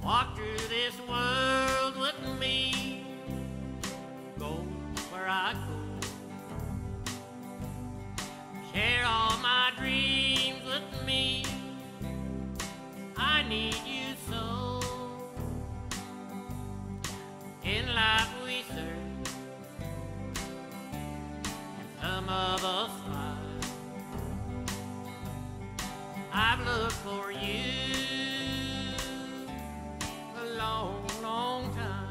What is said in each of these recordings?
Walk through this world with me. Go where I go. Share all my dreams with me. I need you so. In life we search, and some of us find. I've looked for you a long, long time,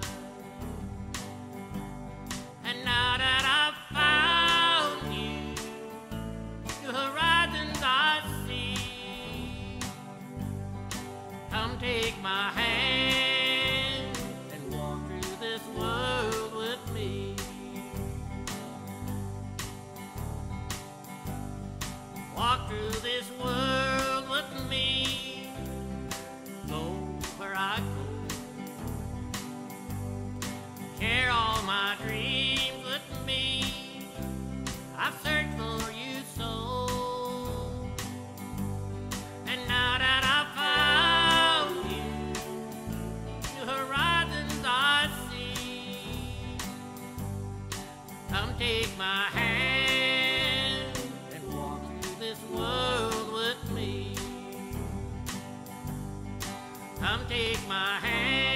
and now that I've found you, the horizons I see. Come take my hand and walk through this world with me. Walk through this world with me. Go where I go. Share all my dreams with me. I've searched for you so. And now that I've found you, the horizons I see. Come take my hand and walk through this world with me. Come take my hand.